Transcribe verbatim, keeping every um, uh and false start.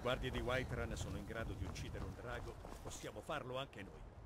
guardie di Whiterun sono in grado di uccidere un drago, possiamo farlo anche noi.